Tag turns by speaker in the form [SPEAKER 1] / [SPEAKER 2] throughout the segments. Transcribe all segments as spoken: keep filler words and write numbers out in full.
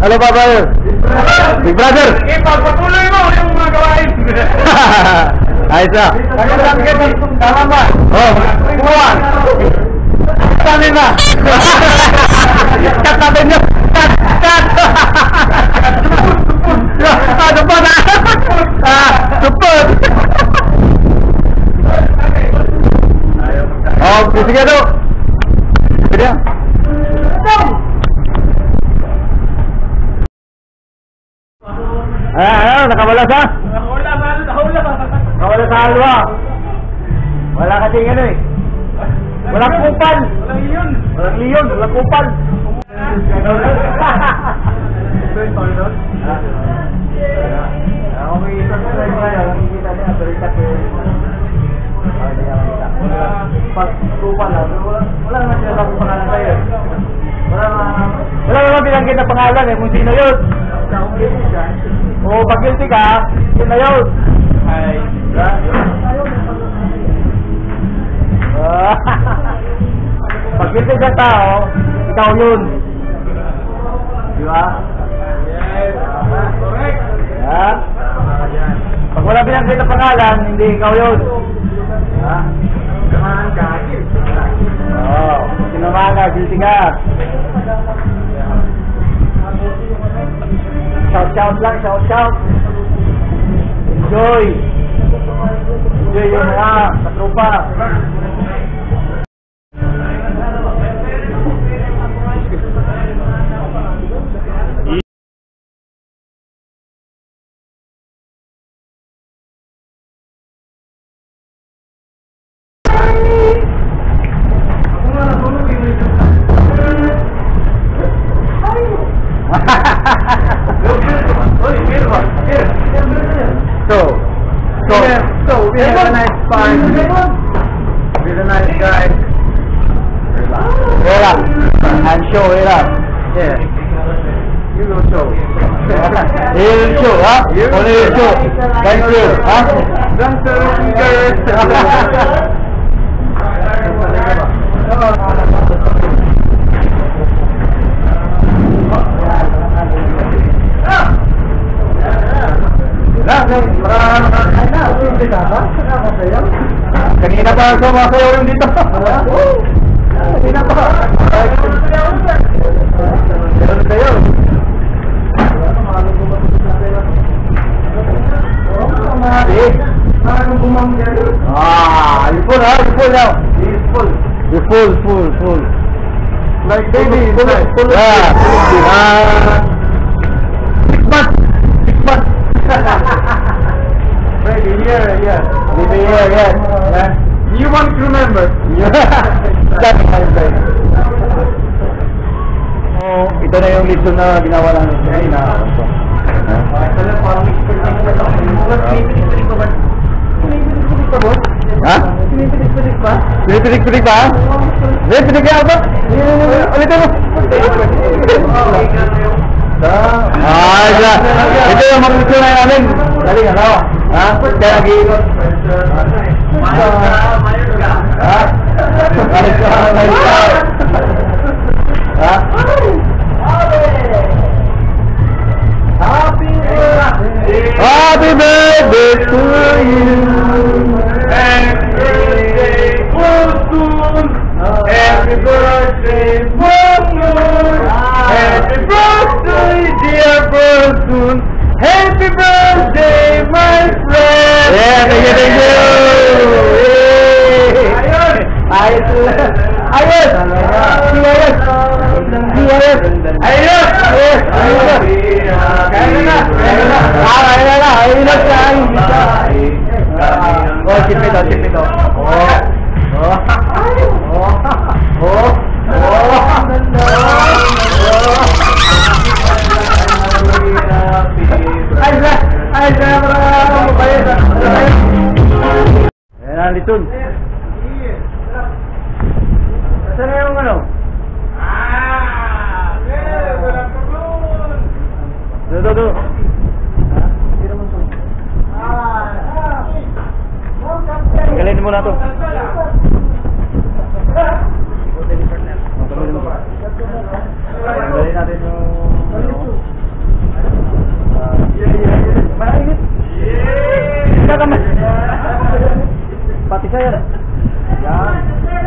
[SPEAKER 1] Halo Pak Bayu. Big Brother.
[SPEAKER 2] Ipagpatuloy mo yung mga gawain.
[SPEAKER 1] Ayos na.
[SPEAKER 2] Nagandang gabi. Tama ba?
[SPEAKER 1] Oh.
[SPEAKER 2] Kuwan.
[SPEAKER 1] Tani na. Cut natin yun. Cut. Cut. Ah, supot na. Ah, supot. Oh, sige daw. Sige. Ay, ay, nakawala sa?
[SPEAKER 2] Nakawala sa ano, nakawala.
[SPEAKER 1] Nakawala sa halwa. Wala kasing ano eh. Walang kupal.
[SPEAKER 2] Walang iyon.
[SPEAKER 1] Walang liyon, walang kupal. Ako may isang slide na yan, nakikita niya, balikat ko yun. Pag kupal lang, wala naman sila lang pangalan sa'yo. Wala naman, wala naman binanggit na pangalan eh, kung sino yun. Oo, pag guilty ka, yun na yun. Ay, pag guilty ka tao, ikaw yun. Di ba?
[SPEAKER 2] Yes. Correct.
[SPEAKER 1] Ha? Pag wala binanggit na pangalan, hindi ikaw yun. Ha?
[SPEAKER 2] Samahan ka.
[SPEAKER 1] Oo, sinamahan ka, guilty ka. Shout shout lang, shout shout. Enjoy. Enjoy yung mga katrupa. So, so, so we have a nice fun with a nice guy. Relax and show it up. Yeah. You will show. You will show, huh? Only you show. Thank you, huh? Kanina pa sumasayaw yung dito. Kanina pa. Meron kayo. Ah, you full, huh? You full now. You full, full, full. Like baby, full, full. Yeah. Ah. Six months. Six months. Baby, here, yeah. Baby, here, yes. Yeah. You want to remember? That's my baby. Oh, ito na yung lesson na ginawa namin kanina. Ha? Pinipilik-pilik pa? Pinipilik-pilik pa? Pinipilik ka ba? Ulitin mo. Ah, ya. Ito yung magpipilay namin. Dali nga na. Ha? Kaya nag-iikot. Mayos ka, mayos ka. Ha? Mayos ka, mayos ka. Ha? Happy birthday. Happy birthday to you. Happy birthday, Bosun. Happy birthday, Bosun. Happy birthday, dear Bosun. Happy birthday, my friend. Yeah, thank you, thank you. Ayos. Ayos. Ayos. Ayos. Ayos. Ayos. Ayos. Kaya na. Kaya na. Ah, kaya na. Ayos ka. Oh, sip ito, sip ito. Oh. Oh. Oh. Oh. Ay, sa, ay, sa, para mabaya sa. Ayan na, litun. Saan na yung ano? Ah! Yeah, walang tulun! Do, do, do. Hindi naman to. Tanggalin mo na to. Tanggalin natin yung... Mainit. Kita kan pati saya. Yan.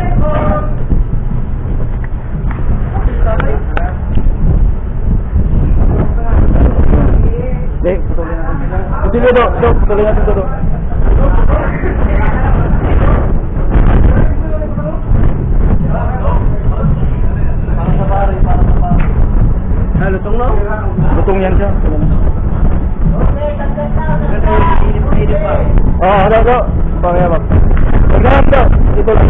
[SPEAKER 1] Dek, putulin natin. Putulin do, do, putulin natin do. Para sa pare, para sa pare. Ah, lutong na? Lutong yan siya. Oh, ada do. Pakai apa? Pegang do. Itu lah.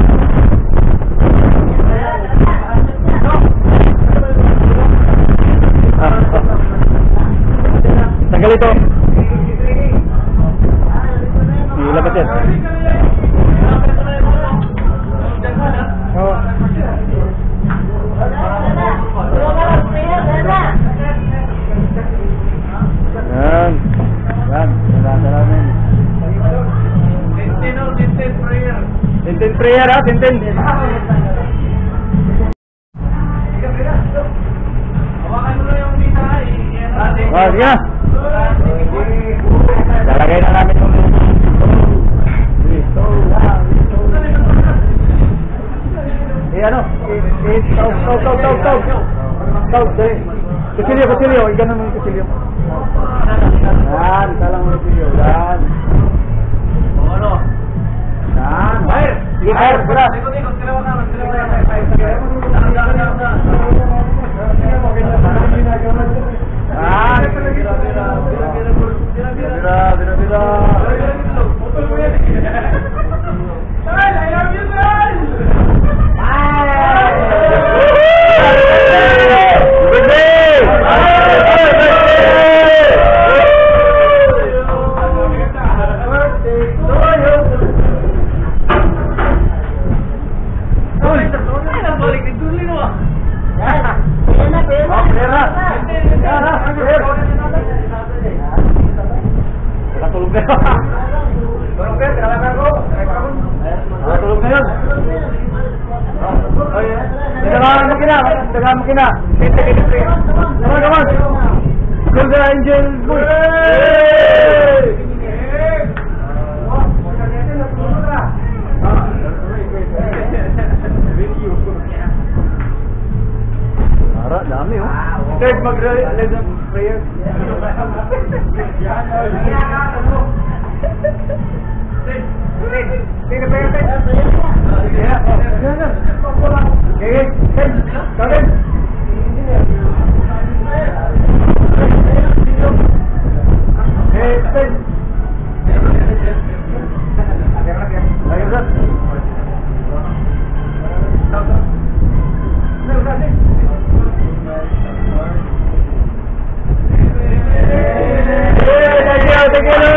[SPEAKER 1] Ah, ah. Tanggal itu. Dilapasin. Oh. Yan. Yan. Salamin.
[SPEAKER 2] Tintin o, tintin prayer.
[SPEAKER 1] Tintin prayer ha, tintin.
[SPEAKER 2] Hawakan mo na yung misa.
[SPEAKER 1] Oh, sige na. Lalagay na namin yung eh ano? Eh, tawag, tawag, tawag, tawag, tawag. Tawag, dali. Kusilyo, kusilyo. Iganon mo yung kusilyo. Yan, talang mo yung kusilyo. Yan.
[SPEAKER 2] Ano?
[SPEAKER 1] Yan.
[SPEAKER 2] Fire!
[SPEAKER 1] Sige, fire. Sira.
[SPEAKER 2] Ikot, ikot. Silawa ka. Silawa ka. Fire. Dahan, dahan, dahan, dahan.
[SPEAKER 1] Yan. Bira, bira, bira. Bira, bira, bira.
[SPEAKER 2] Putol mo yan. Ay, I love you, girl!
[SPEAKER 1] Tulog na yun. Tulog na yun. Tulog na yun. Dagangan mo kina. Dagangan mo kina. Come on, come on. School the angel boy. Ara, dami oh. Third mag-lead ng prayer. Thank you,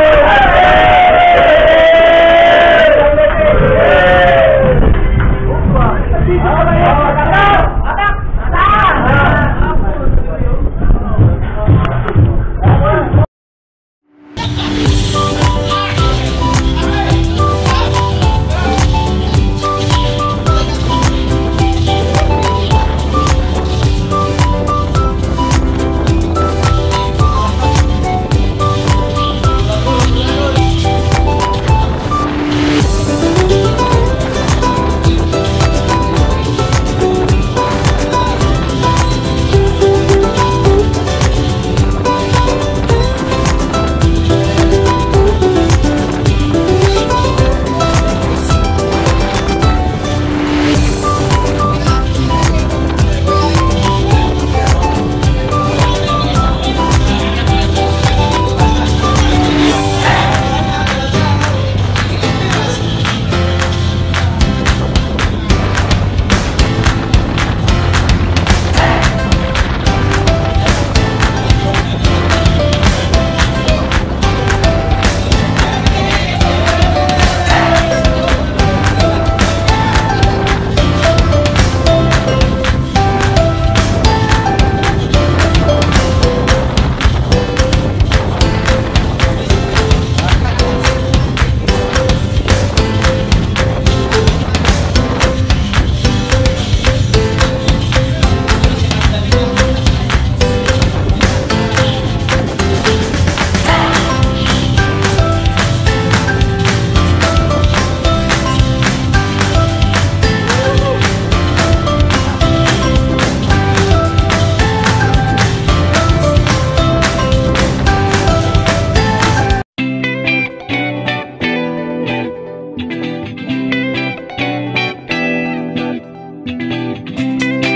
[SPEAKER 1] Bye.